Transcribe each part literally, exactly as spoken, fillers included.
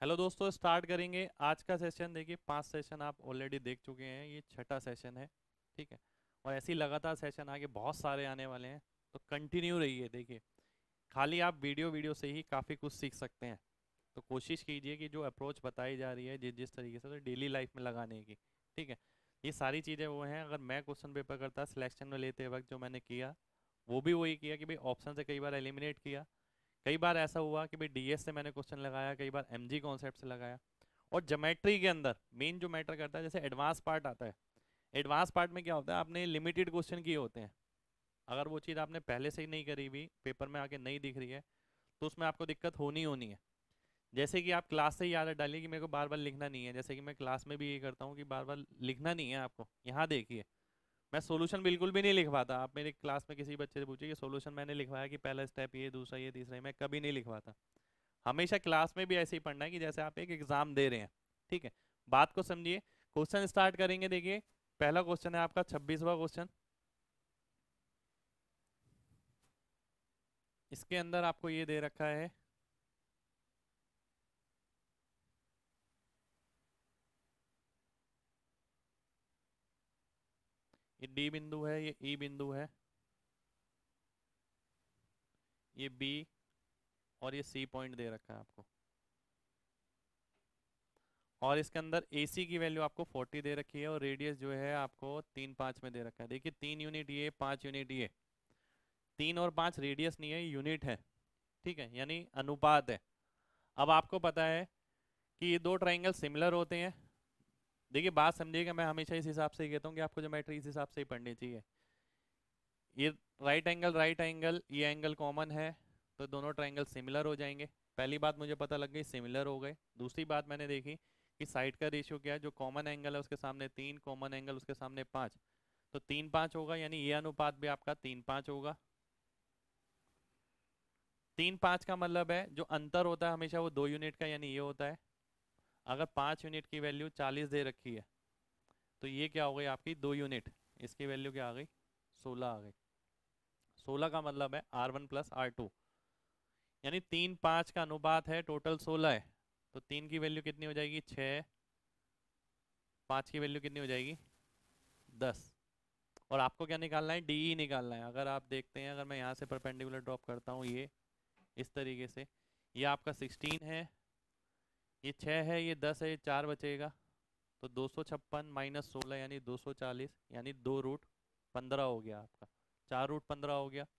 Hello दोस्तों, start करेंगे आज का सेशन। देखिए, पांच सेशन आप ऑलरेडी देख चुके हैं, ये छठा सेशन है। ठीक है। और ऐसे ही लगातार सेशन आगे बहुत सारे आने वाले हैं, तो कंटिन्यू रहिए। देखिए, खाली आप वीडियो वीडियो से ही काफ़ी कुछ सीख सकते हैं। तो कोशिश कीजिए कि जो अप्रोच बताई जा रही है जिस जिस तरीके से, तो डेली लाइफ में लगाने की। ठीक है। ये सारी चीज़ें वो हैं, अगर मैं क्वेश्चन पेपर करता सिलेक्शन में लेते वक्त जो मैंने किया, वो भी वही किया कि भाई ऑप्शन से कई बार एलिमिनेट किया। कई बार ऐसा हुआ कि भाई डीएस से मैंने क्वेश्चन लगाया, कई बार एमजी कॉन्सेप्ट से लगाया। और ज्योमेट्री के अंदर मेन जो मैटर करता है, जैसे एडवांस पार्ट आता है। एडवांस पार्ट में क्या होता है, आपने लिमिटेड क्वेश्चन किए होते हैं। अगर वो चीज़ आपने पहले से ही नहीं करी हुई, पेपर में आके नहीं दिख रही है, तो उसमें आपको दिक्कत होनी होनी है। जैसे कि आप क्लास से ही आदत डालिए कि मेरे को बार बार लिखना नहीं है। जैसे कि मैं क्लास में भी ये करता हूँ कि बार बार लिखना नहीं है आपको। यहाँ देखिए, मैं सॉल्यूशन बिल्कुल भी नहीं लिखवाता। आप मेरे क्लास में किसी बच्चे से पूछिए कि सॉल्यूशन मैंने लिखवाया कि पहला स्टेप ये, दूसरा ये, तीसरा ये, मैं कभी नहीं लिखवाता। हमेशा क्लास में भी ऐसे ही पढ़ना है कि जैसे आप एक एग्जाम दे रहे हैं। ठीक है। बात को समझिए। क्वेश्चन स्टार्ट करेंगे। देखिए, पहला क्वेश्चन है आपका छब्बीसवा क्वेश्चन। इसके अंदर आपको ये दे रखा है, ये डी बिंदु है, ये ई बिंदु है, ये बी, और ये सी पॉइंट दे रखा है आपको। और इसके अंदर ए सी की वैल्यू आपको फोर्टी दे रखी है, और रेडियस जो है आपको तीन पाँच में दे रखा है। देखिए, तीन यूनिट ये, पाँच यूनिट ये। तीन और पाँच रेडियस नहीं है, यूनिट है। ठीक है, यानी अनुपात है। अब आपको पता है कि ये दो ट्राइंगल सिमिलर होते हैं। देखिए, बात समझिएगा, मैं हमेशा इस हिसाब से ही कहता हूँ कि आपको ज्योमेट्री इस हिसाब से ही पढ़नी चाहिए। ये राइट एंगल राइट एंगल, ये एंगल कॉमन है, तो दोनों ट्राइंगल सिमिलर हो जाएंगे। पहली बात मुझे पता लग गई, सिमिलर हो गए। दूसरी बात मैंने देखी कि साइड का रेशियो क्या है। जो कॉमन एंगल है उसके सामने तीन, कॉमन एंगल उसके सामने पाँच, तो तीन पाँच होगा, यानी ये अनुपात भी आपका तीन पाँच होगा। तीन पाँच का मतलब है जो अंतर होता है हमेशा वो दो यूनिट का, यानी ये होता है। अगर पाँच यूनिट की वैल्यू चालीस दे रखी है, तो ये क्या हो गई आपकी दो यूनिट। इसकी वैल्यू क्या आ गई, सोलह आ गई। सोलह का मतलब है R one plus R two, यानी तीन पाँच का अनुपात है, टोटल सोलह है। तो तीन की वैल्यू कितनी हो जाएगी, छः। पाँच की वैल्यू कितनी हो जाएगी, दस। और आपको क्या निकालना है, डी ई निकालना है। अगर आप देखते हैं, अगर मैं यहाँ से परपेंडिकुलर ड्रॉप करता हूँ ये इस तरीके से, ये आपका सिक्सटीन है, ये छः है, ये दस है, ये चार बचेगा। तो दो सौ छप्पन माइनस सोलह यानी दो सौ चालीस, यानी दो रूट पंद्रह हो गया आपका। चार रूट पंद्रह हो गया,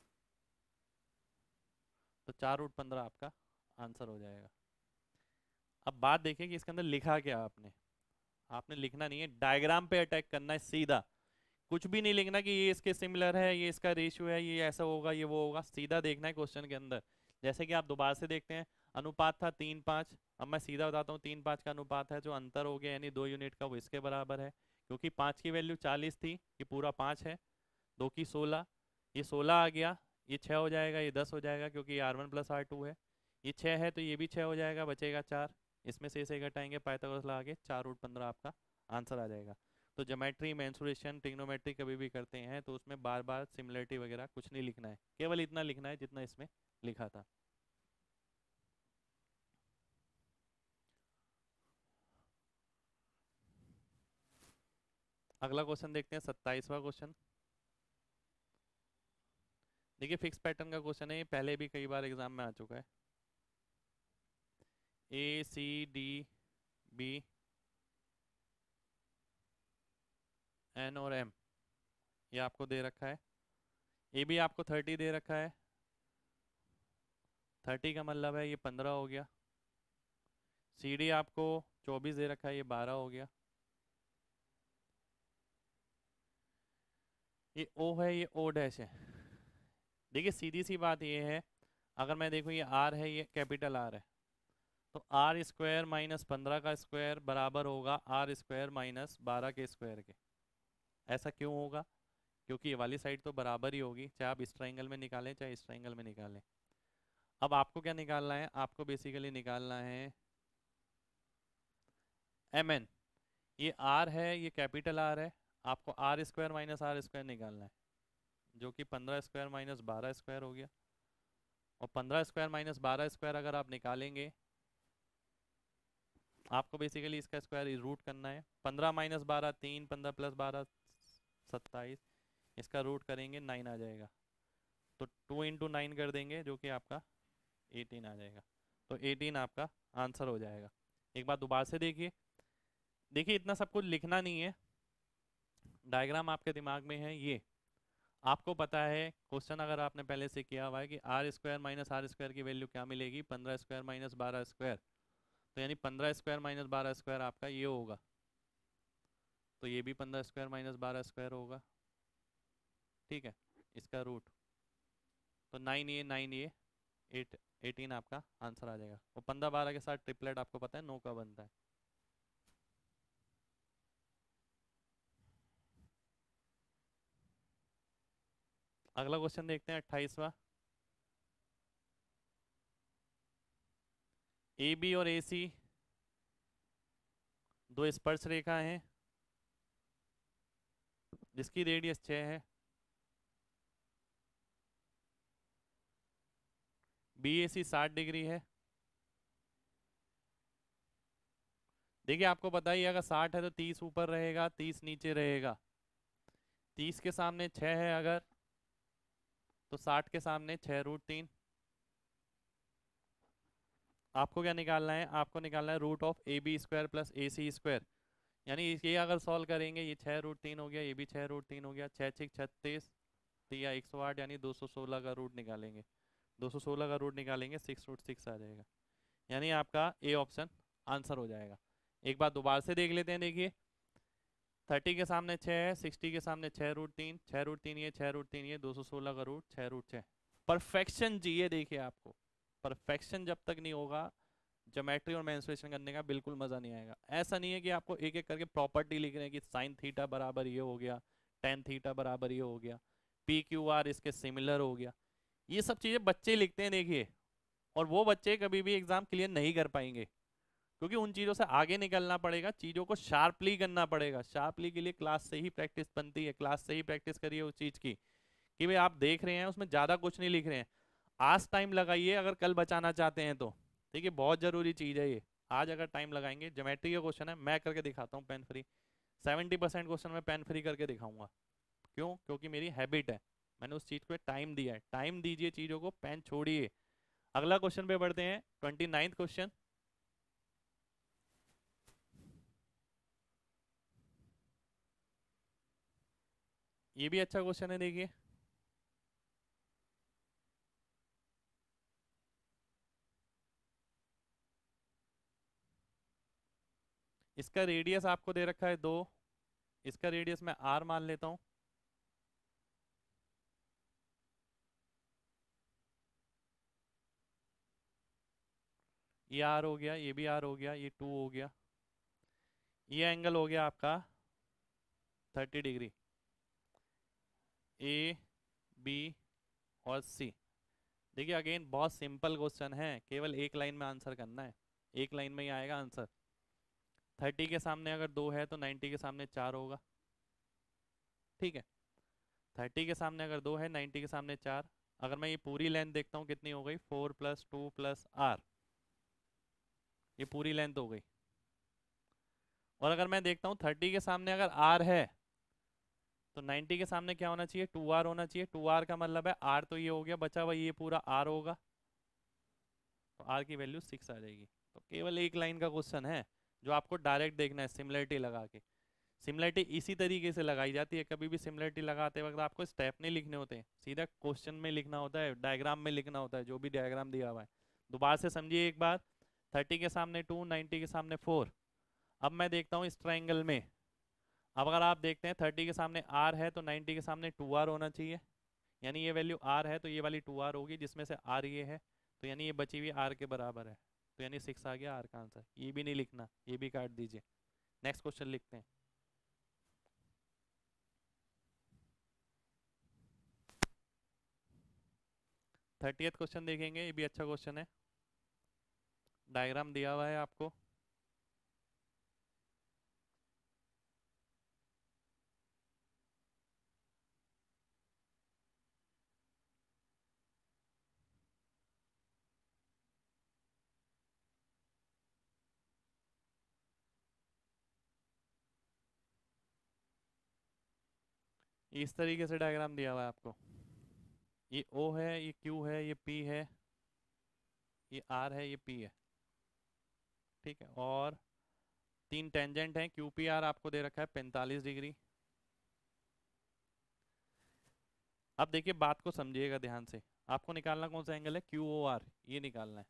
तो चार रूट पंद्रह आपका आंसर हो जाएगा। अब बात देखिए कि इसके अंदर लिखा क्या आपने। आपने लिखना नहीं है, डायग्राम पे अटैक करना है सीधा। कुछ भी नहीं लिखना कि ये इसके सिमिलर है, ये इसका रेशियो है, ये ऐसा होगा, ये वो होगा। सीधा देखना है क्वेश्चन के अंदर। जैसे कि आप दोबारा से देखते हैं, अनुपात था तीन पाँच। अब मैं सीधा बताता हूँ, तीन पाँच का अनुपात है, जो अंतर हो गया यानी दो यूनिट का, वो इसके बराबर है। क्योंकि पाँच की वैल्यू चालीस थी, ये पूरा पाँच है। दो की सोलह, ये सोलह आ गया। ये छः हो जाएगा, ये दस हो जाएगा, क्योंकि ये R one plus R two है। ये छः है तो ये भी छः हो जाएगा, बचेगा चार। इसमें से इसे घटाएंगे, पाइथागोरस लगा के चार रूट पंद्रह आपका आंसर आ जाएगा। तो ज्योमेट्री, मेंसुरेशन, ट्रिग्नोमेट्री कभी भी करते हैं तो उसमें बार बार सिमिलरिटी वगैरह कुछ नहीं लिखना है, केवल इतना लिखना है जितना इसमें लिखा था। अगला क्वेश्चन देखते हैं, सत्ताईसवां क्वेश्चन। देखिए, फिक्स पैटर्न का क्वेश्चन है, ये पहले भी कई बार एग्जाम में आ चुका है। A C D B N और एम, ये आपको दे रखा है। ए भी आपको थर्टी दे रखा है। थर्टी का मतलब है ये पंद्रह हो गया। सी डी आपको चौबीस दे रखा है, ये बारह हो गया। ये ओ है, ये ओ डैश है। देखिए, सीधी सी बात ये है, अगर मैं देखूँ ये आर है, ये कैपिटल आर है, तो आर स्क्वायर माइनस पंद्रह का स्क्वायर बराबर होगा आर स्क्वायर माइनस बारह के स्क्वायर के। ऐसा क्यों होगा, क्योंकि ये वाली साइड तो बराबर ही होगी, चाहे आप इस ट्राइंगल में निकालें चाहे इस ट्राइंगल में निकालें। अब आपको क्या निकालना है, आपको बेसिकली निकालना है एम एन। ये आर है, ये कैपिटल आर है। आपको R square minus R square निकालना है, जो कि पंद्रह स्क्वायर माइनस बारह स्क्वायर हो गया। और पंद्रह स्क्वायर माइनस बारह स्क्वायर अगर आप निकालेंगे, आपको बेसिकली इसका स्क्वायर रूट करना है। पंद्रह माइनस बारह तीन, पंद्रह प्लस बारह सत्ताईस, इसका रूट करेंगे नाइन आ जाएगा। तो टू इंटू नाइन कर देंगे जो कि आपका एटीन आ जाएगा। तो एटीन आपका आंसर हो जाएगा। एक बार दोबारा से देखिए, देखिए इतना सब कुछ लिखना नहीं है, डायग्राम आपके दिमाग में है ये। आपको पता है क्वेश्चन अगर आपने पहले से किया हुआ है कि R square minus R square की वैल्यू क्या मिलेगी, पंद्रह स्क्वायर माइनस बारह स्क्वायर। तो यानी पंद्रह स्क्वायर माइनस बारह स्क्वायर आपका ये होगा, तो ये भी पंद्रह स्क्वायर माइनस बारह स्क्वायर होगा। ठीक है, इसका रूट, तो नाइन ये नाइन ये एट, एटीन आपका आंसर आ जाएगा। और पंद्रह बारह के साथ ट्रिपलेट आपको पता है नौ का बनता है। अगला क्वेश्चन देखते हैं अट्ठाईसवा। ए बी और ए सी दो स्पर्श रेखा हैं जिसकी रेडियस छः है। बी ए सी साठ डिग्री है। देखिए आपको पता ही है, अगर साठ है तो तीस ऊपर रहेगा, तीस नीचे रहेगा। तीस के सामने छः है अगर, तो साठ के सामने छः रूट तीन। आपको क्या निकालना है, आपको निकालना है root of A B square plus A C square. यानी ये अगर सॉल्व करेंगे, ये छः रूट तीन हो गया, ये भी छः रूट तीन हो गया, छः छिक छत्तीस, तिया एक सौ आठ, यानी दो सौ सोलह का रूट निकालेंगे। दो सौ सोलह का रूट निकालेंगे, सिक्स रूट सिक्स आ जाएगा। यानी आपका ए ऑप्शन आंसर हो जाएगा। एक बार दोबारा से देख लेते हैं, देखिए थर्टी के सामने छः है, सिक्सटी के सामने छः रूट तीन, छः रूट तीन ये, छः रूट तीन ये, दो सौ सोलह का रूट छः रूट छः। परफेक्शन चाहिए, देखिए आपको परफेक्शन जब तक नहीं होगा ज्योमेट्री और मेंसुरेशन करने का बिल्कुल मजा नहीं आएगा। ऐसा नहीं है कि आपको एक एक करके प्रॉपर्टी लिख रहे हैं कि साइन थीटा बराबर ये हो गया, टेन थीटा बराबर ये हो गया, पी क्यू आर इसके सिमिलर हो गया। ये सब चीजें बच्चे लिखते हैं देखिए, और वो बच्चे कभी भी एग्जाम क्लियर नहीं कर पाएंगे, क्योंकि उन चीज़ों से आगे निकलना पड़ेगा, चीज़ों को शार्पली करना पड़ेगा। शार्पली के लिए क्लास से ही प्रैक्टिस बनती है, क्लास से ही प्रैक्टिस करिए उस चीज़ की कि भाई आप देख रहे हैं उसमें ज़्यादा कुछ नहीं लिख रहे हैं। आज टाइम लगाइए अगर कल बचाना चाहते हैं तो, ठीक है, बहुत ज़रूरी चीज़ है ये। आज अगर टाइम लगाएंगे, ज्योमेट्री का क्वेश्चन है, मैं करके दिखाता हूँ pen free, seventy percent question मैं पेन फ्री करके दिखाऊंगा। क्यों? क्योंकि मेरी हैबिट है, मैंने उस चीज़ को टाइम दिया है। टाइम दीजिए चीज़ों को, पेन छोड़िए। अगला क्वेश्चन पे बढ़ते हैं, ट्वेंटी नाइन्थ क्वेश्चन। ये भी अच्छा क्वेश्चन है, देखिए इसका रेडियस आपको दे रखा है दो, इसका रेडियस मैं आर मान लेता हूं। ये आर हो गया, ये भी आर हो गया, ये टू हो गया। ये एंगल हो गया आपका थर्टी डिग्री। ए बी और सी, देखिए अगेन बहुत सिंपल क्वेश्चन है, केवल एक लाइन में आंसर करना है, एक लाइन में ही आएगा आंसर। थर्टी के सामने अगर दो है तो नाइन्टी के सामने चार होगा। ठीक है, थर्टी के सामने अगर दो है, नाइन्टी के सामने चार। अगर मैं ये पूरी लेंथ देखता हूँ कितनी हो गई, four plus two plus R, ये पूरी लेंथ हो गई। और अगर मैं देखता हूँ थर्टी के सामने अगर आर है तो नाइन्टी के सामने क्या होना चाहिए, टू आर होना चाहिए। टू आर का मतलब है आर तो ये हो गया, बचा हुआ ये पूरा आर होगा, तो आर की वैल्यू सिक्स आ जाएगी। तो केवल एक लाइन का क्वेश्चन है जो आपको डायरेक्ट देखना है सिमिलरिटी लगा के। सिमिलरिटी इसी तरीके से लगाई जाती है, कभी भी सिमिलरिटी लगाते वक्त आपको स्टेप नहीं लिखने होते, सीधा क्वेश्चन में लिखना होता है, डायग्राम में लिखना होता है, जो भी डायग्राम दिया हुआ है। दोबारा से समझिए एक बार, थर्टी के सामने टू, नाइन्टी के सामने फोर। अब मैं देखता हूँ इस ट्राइंगल में, अब अगर आप देखते हैं थर्टी के सामने आर है तो नाइन्टी के सामने टू आर होना चाहिए, यानी ये वैल्यू आर है तो ये वाली टू आर होगी, जिसमें से आर ये है, तो यानी ये बची हुई आर के बराबर है, तो यानी सिक्स आ गया आर का आंसर। ये भी नहीं लिखना, ये भी काट दीजिए। नेक्स्ट क्वेश्चन लिखते हैं। थर्टियथ क्वेश्चन देखेंगे, ये भी अच्छा क्वेश्चन है, डायग्राम दिया हुआ है आपको। इस तरीके से डायग्राम दिया हुआ है आपको, ये O है, ये Q है, ये P है, ये R है, ये P है, ठीक है। और तीन टेंजेंट हैं, क्यू पी आर आपको दे रखा है पैंतालीस डिग्री। अब देखिए बात को समझिएगा ध्यान से, आपको निकालना कौन सा एंगल है, क्यू ओ आर, ये निकालना है।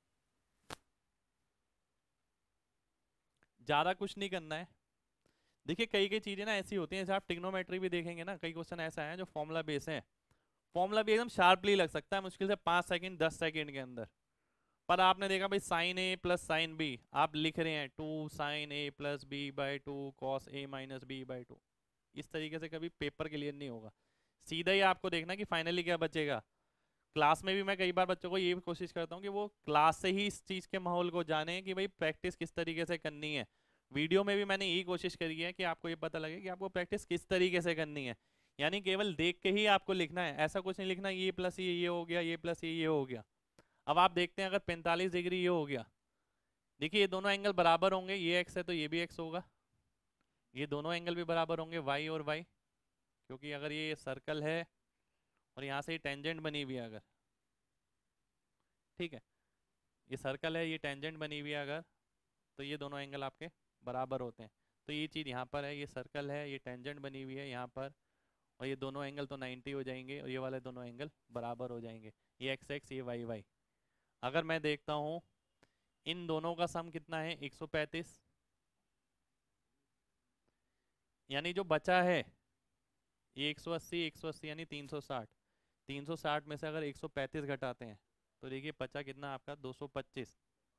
ज्यादा कुछ नहीं करना है। देखिए कई कई चीजें ना ऐसी होती हैं, जैसे आप ट्रिग्नोमेट्री भी देखेंगे ना, कई क्वेश्चन ऐसा है जो फॉर्मूला बेस है, फॉर्मूला भी एकदम शार्पली लग सकता है मुश्किल से पाँच सेकंड दस सेकंड के अंदर, पर आपने देखा भाई sine A plus sine B आप लिख रहे हैं, two sine A plus B by two cos A minus B by two, इस तरीके से कभी पेपर क्लियर नहीं होगा। सीधा ही आपको देखना कि फाइनली क्या बचेगा। क्लास में भी मैं कई बार बच्चों को ये कोशिश करता हूँ कि वो क्लास से ही इस चीज़ के माहौल को जाने कि भाई प्रैक्टिस किस तरीके से करनी है। वीडियो में भी मैंने यही कोशिश करी है कि आपको ये पता लगे कि आपको प्रैक्टिस किस तरीके से करनी है, यानी केवल देख के ही आपको लिखना है, ऐसा कुछ नहीं लिखना ये प्लस ये ये हो गया, ये प्लस ये ये हो गया। अब आप देखते हैं अगर पैंतालीस डिग्री ये हो गया, देखिए ये दोनों एंगल बराबर होंगे, ये एक्स है तो ये भी एक्स होगा, ये दोनों एंगल भी बराबर होंगे वाई और वाई, क्योंकि अगर ये सर्कल है और यहाँ से ये टेंजेंट बनी हुई है अगर, ठीक है, ये सर्कल है ये टेंजेंट बनी हुई है अगर, तो ये दोनों एंगल आपके बराबर होते हैं। तो ये चीज़ यहाँ पर है, ये सर्कल है, ये टेंजेंट बनी हुई है यहाँ पर, और ये दोनों एंगल तो नाइन्टी हो जाएंगे और ये वाले दोनों एंगल बराबर हो जाएंगे, ये एक्स एक्स ये वाई वाई। अगर मैं देखता हूँ इन दोनों का सम कितना है एक सौ पैंतीस, यानी जो बचा है ये एक सौ अस्सी एक सौ अस्सी यानी तीन सौ साठ, तीन सौ साठ में से अगर एक सौ पैंतीस घटाते हैं तो देखिए बचा कितना आपका दो सौ पच्चीस,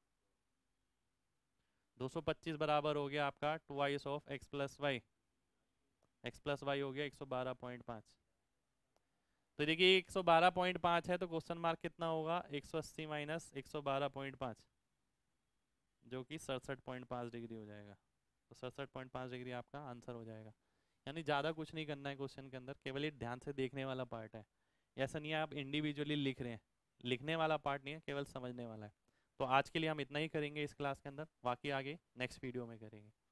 दो सौ पच्चीस बराबर हो गया आपका twice of X plus Y, X plus Y हो गया एक सौ बारह पॉइंट पाँच। तो देखिए एक सौ बारह पॉइंट पाँच है तो क्वेश्चन मार्क कितना होगा एक सौ अस्सी माइनस एक सौ बारह पॉइंट पाँच, जो कि सड़सठ पॉइंट पाँच डिग्री हो जाएगा। तो सड़सठ पॉइंट पाँच डिग्री आपका आंसर हो जाएगा। यानी ज़्यादा कुछ नहीं करना है क्वेश्चन के अंदर, केवल ये ध्यान से देखने वाला पार्ट है। ऐसा नहीं है आप इंडिविजुअली लिख रहे हैं, लिखने वाला पार्ट नहीं है, केवल समझने वाला है। तो आज के लिए हम इतना ही करेंगे इस क्लास के अंदर, बाकी आगे नेक्स्ट वीडियो में करेंगे।